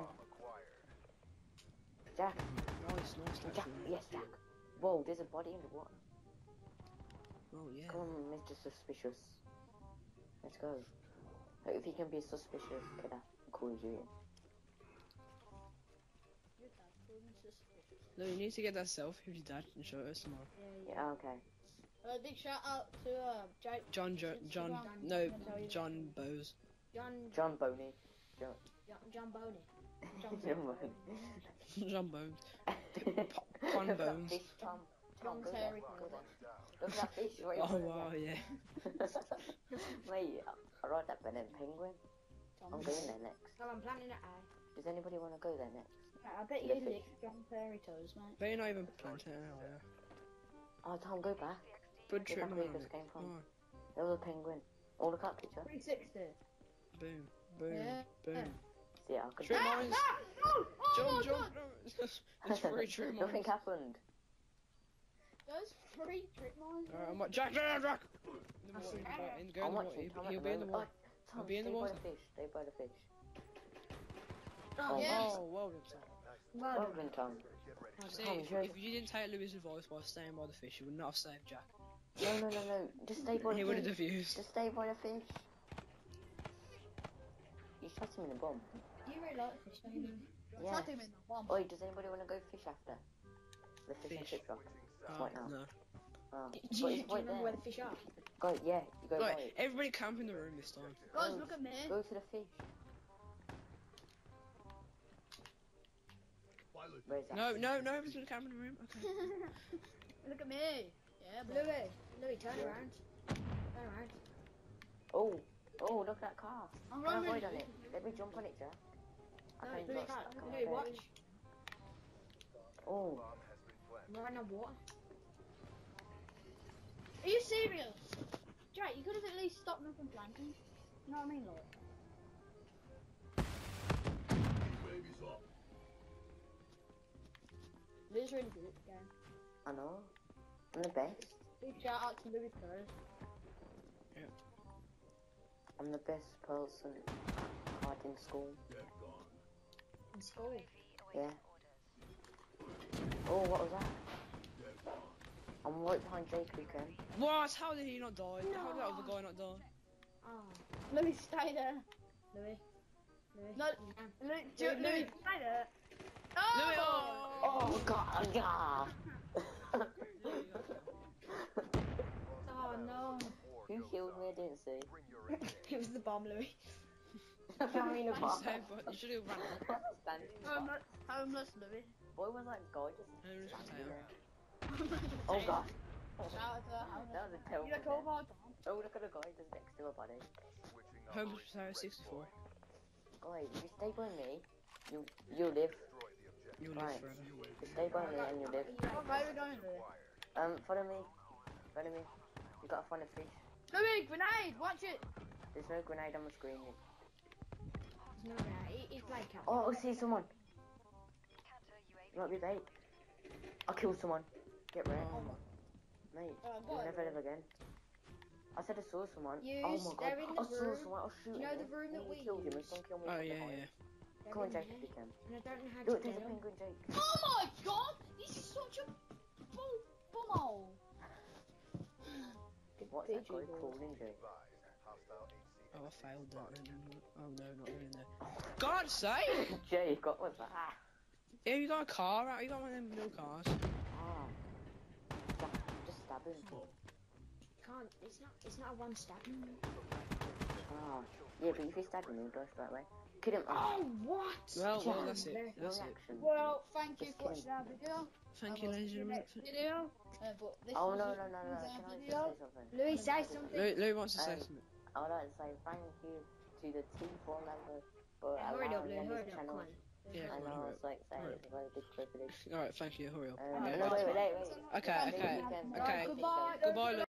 Speaker 3: Jack.
Speaker 2: Nice, nice.
Speaker 3: Jack.
Speaker 2: Actually.
Speaker 3: Yes, Jack. Whoa, there's a body in the water.
Speaker 2: Oh yeah.
Speaker 3: Come on, Mister Suspicious. Let's go. If you can be a suspicious killer, Call of Duty.
Speaker 2: No, you need to get that selfie with your dad and show us tomorrow.
Speaker 3: Yeah, okay.
Speaker 4: Uh, big shout out to uh, Jake.
Speaker 2: John, jo- John,
Speaker 4: Instagram.
Speaker 2: no,
Speaker 4: I'll tell you.
Speaker 2: John Bose.
Speaker 1: John
Speaker 3: John Boney.
Speaker 1: John, John Boney.
Speaker 3: John Boney.
Speaker 2: John Bones.
Speaker 3: Look
Speaker 2: Con
Speaker 3: at that
Speaker 2: Bones.
Speaker 3: fish, Tom. Tom,
Speaker 4: John
Speaker 3: go there.
Speaker 4: Terry.
Speaker 3: Go there. Look at that fish right in
Speaker 2: Oh
Speaker 3: front of
Speaker 2: wow,
Speaker 3: you.
Speaker 2: yeah.
Speaker 3: Mate, I ride that Ben and Penguin. I'm going there next.
Speaker 1: Well, I'm planning it out.
Speaker 3: Does anybody want to go there next?
Speaker 4: I bet you lick John Terry toes, mate.
Speaker 2: But you're not even planting it now, yeah.
Speaker 3: Oh, Tom, go back.
Speaker 2: Put
Speaker 3: Go
Speaker 2: trip
Speaker 3: back
Speaker 2: on
Speaker 3: where you
Speaker 2: it.
Speaker 3: just came from.
Speaker 2: Oh,
Speaker 3: There was a penguin. Oh, look at that picture.
Speaker 4: three sixty.
Speaker 2: boom, boom,
Speaker 4: Yeah.
Speaker 2: boom.
Speaker 3: Yeah, I could.
Speaker 2: Trip
Speaker 4: Ah,
Speaker 2: mines.
Speaker 4: ah, oh, oh
Speaker 2: Jump,
Speaker 4: my
Speaker 2: jump.
Speaker 4: God.
Speaker 2: No. There's three trip mines.
Speaker 3: Nothing happened.
Speaker 4: There's three trip mines.
Speaker 2: Alright, I'm like, Jack, Jack, Jack! In the
Speaker 1: I
Speaker 2: water,
Speaker 1: see.
Speaker 2: in the water, in- go in
Speaker 3: I'm
Speaker 2: the water.
Speaker 3: watching Tom
Speaker 2: He'll, he'll
Speaker 3: at
Speaker 2: be
Speaker 3: the
Speaker 2: in the
Speaker 3: moment.
Speaker 2: water.
Speaker 3: Oh, Tom,
Speaker 2: be in the
Speaker 3: stay by
Speaker 2: water.
Speaker 3: the fish. Stay by the fish.
Speaker 1: Oh,
Speaker 4: Yes.
Speaker 2: Oh, well done, Tom.
Speaker 1: well
Speaker 3: Well
Speaker 1: done.
Speaker 3: done, Tom.
Speaker 2: See,
Speaker 3: Tom,
Speaker 2: if,
Speaker 3: you're-
Speaker 2: if you didn't take Louis' advice while staying by the fish, you would not have saved Jack.
Speaker 3: No, no, no, no. Just stay by
Speaker 2: He
Speaker 3: the
Speaker 2: would have
Speaker 3: fish.
Speaker 2: diffused.
Speaker 3: Just stay by the fish. You shot him in the bum.
Speaker 1: You really like fish, don't you?
Speaker 3: Yeah.
Speaker 4: Tag him in the bomb.
Speaker 3: Oi, does anybody want to go fish after? The fish, and
Speaker 2: Fish.
Speaker 3: chip shop.
Speaker 2: Oh,
Speaker 3: Right now.
Speaker 2: no.
Speaker 3: Oh.
Speaker 1: Do
Speaker 3: But
Speaker 1: you, do
Speaker 3: it's
Speaker 1: you
Speaker 3: right
Speaker 1: remember
Speaker 3: there.
Speaker 1: where the fish are?
Speaker 3: Go, yeah, you go
Speaker 2: Right,
Speaker 3: right.
Speaker 2: everybody camp in the room this time.
Speaker 4: Guys,
Speaker 3: Oh,
Speaker 4: look at me.
Speaker 3: Go to the fish. Where's that?
Speaker 2: No, no, no, everybody's gonna camp in the room. Okay.
Speaker 4: Look at me. Yeah, boy.
Speaker 1: Louis, Louis, turn
Speaker 3: Yeah.
Speaker 1: around. Turn around.
Speaker 3: Oh, oh, look at that car.
Speaker 4: I'm
Speaker 3: Can I
Speaker 4: running.
Speaker 3: avoid on it? Let me jump on it, Jack. I
Speaker 1: No,
Speaker 3: can
Speaker 1: Louis
Speaker 3: just
Speaker 1: can't.
Speaker 3: come
Speaker 1: Louis,
Speaker 3: over.
Speaker 1: watch.
Speaker 3: Oh,
Speaker 1: I'm running on water.
Speaker 4: Are you serious? Jack, you could have at least stopped me from flanking. You know what I mean, like? Louis really good at the game.
Speaker 3: I know. I'm the best.
Speaker 4: Big shout out to Louis Perez.
Speaker 3: I'm the best person card in school.
Speaker 1: In school.
Speaker 3: Yeah. Oh, what was that? I'm right behind Jake again.
Speaker 2: What? How did he not die? How did that other guy not die?
Speaker 1: Oh,
Speaker 4: Louis, stay there.
Speaker 1: Louis. Louis.
Speaker 4: No.
Speaker 1: you can.
Speaker 4: Louis,
Speaker 1: Louis,
Speaker 4: Louis,
Speaker 1: Louis.
Speaker 4: stay there.
Speaker 2: Louis,
Speaker 4: Oh!
Speaker 3: Oh god, yeah.
Speaker 1: Oh no.
Speaker 3: Who killed me? I didn't see.
Speaker 1: It was the bomb, Louis.
Speaker 3: I mean, a
Speaker 2: You
Speaker 3: bomb.
Speaker 2: said, but you should have ran off.
Speaker 3: Standing
Speaker 4: Homeless, homeless Louis.
Speaker 3: Boy, was that guy just
Speaker 2: Homeless
Speaker 3: standing
Speaker 2: potato.
Speaker 3: there? Oh god.
Speaker 4: Shout out to
Speaker 3: That
Speaker 4: homeless.
Speaker 3: was a terrible
Speaker 4: You like
Speaker 3: death.
Speaker 4: over?
Speaker 3: Oh, look at the guy just next to a body.
Speaker 2: Homeless potato sixty-four.
Speaker 3: Guy, if you stay by me, you you live.
Speaker 2: You'll
Speaker 3: Right.
Speaker 2: live forever.
Speaker 3: You stay by me and you live.
Speaker 4: What way are we going, Louis?
Speaker 3: Um, follow me. Follow me. You gotta find a fish.
Speaker 4: Louis, grenade! Watch it!
Speaker 3: There's no grenade on the screen.
Speaker 1: No, no, he, he played cat.
Speaker 3: Oh, I see someone. You might be bait. I killed someone. Get ready.
Speaker 2: Oh,
Speaker 3: Mate,
Speaker 4: Oh,
Speaker 3: you'll
Speaker 4: God.
Speaker 3: never live again. I said I saw someone.
Speaker 1: You
Speaker 3: Oh my god.
Speaker 1: they're in the
Speaker 3: I saw
Speaker 1: room.
Speaker 3: someone. I was shooting.
Speaker 1: You know the
Speaker 3: him,
Speaker 1: room
Speaker 3: and
Speaker 1: that
Speaker 3: you
Speaker 1: we
Speaker 3: killed him and
Speaker 1: used?
Speaker 3: someone killed me
Speaker 2: oh
Speaker 3: from
Speaker 2: yeah,
Speaker 3: behind.
Speaker 2: yeah.
Speaker 1: They're
Speaker 3: Come on,
Speaker 1: in
Speaker 3: Jake,
Speaker 1: here,
Speaker 3: if you can.
Speaker 1: and I don't know how to
Speaker 3: Look,
Speaker 1: kill
Speaker 3: there's a
Speaker 1: them.
Speaker 3: penguin, Jake.
Speaker 4: Oh my god! This is such a bum bumhole.
Speaker 3: What's that guy crawling, Jake?
Speaker 2: Oh, I failed that. Oh no, not really there. God's sake!
Speaker 3: Jake, what was that?
Speaker 2: Yeah, you got a car out. You got one of them little cars.
Speaker 3: Ah. Just, just stab him.
Speaker 1: Can't. It's not. It's not a one step.
Speaker 3: Ah. Yeah, but if you stab him, he'll die straight away. Kill him.
Speaker 1: Oh, what?
Speaker 2: Well, well,
Speaker 3: Yeah.
Speaker 2: that's it.
Speaker 1: Very
Speaker 2: That's
Speaker 3: Your
Speaker 2: it.
Speaker 3: action.
Speaker 4: Well, thank you
Speaker 3: Just
Speaker 4: for
Speaker 3: kidding.
Speaker 4: watching our video.
Speaker 2: Thank
Speaker 4: I
Speaker 2: you,
Speaker 4: will
Speaker 2: ladies
Speaker 4: see
Speaker 2: and
Speaker 4: you next
Speaker 2: gentlemen.
Speaker 4: video. Uh, but this
Speaker 3: Oh
Speaker 4: was
Speaker 3: no,
Speaker 4: it.
Speaker 3: no, no, no.
Speaker 4: This
Speaker 3: Can I
Speaker 4: was
Speaker 3: just
Speaker 4: our
Speaker 3: say
Speaker 4: video.
Speaker 3: something?
Speaker 1: Louis, say something.
Speaker 2: Lou, Lou wants to say
Speaker 3: Um,
Speaker 2: something.
Speaker 3: I would like to say thank you to the T four members for
Speaker 1: Yeah, hurry up,
Speaker 3: allowing
Speaker 1: Lou.
Speaker 3: me
Speaker 1: Hurry
Speaker 3: this
Speaker 1: up.
Speaker 3: channel.
Speaker 1: Come on.
Speaker 2: Yeah,
Speaker 3: And
Speaker 2: come on,
Speaker 3: I
Speaker 2: hurry
Speaker 3: was like saying
Speaker 2: Hurry
Speaker 3: it's a very big privilege.
Speaker 2: Alright, thank you. Hurry up.
Speaker 3: Um,
Speaker 2: Yeah.
Speaker 3: no, wait, wait, wait.
Speaker 2: Okay,
Speaker 3: I think
Speaker 2: okay,
Speaker 3: we can-
Speaker 2: okay.
Speaker 3: I think we
Speaker 2: Goodbye,
Speaker 3: can-
Speaker 2: Lou.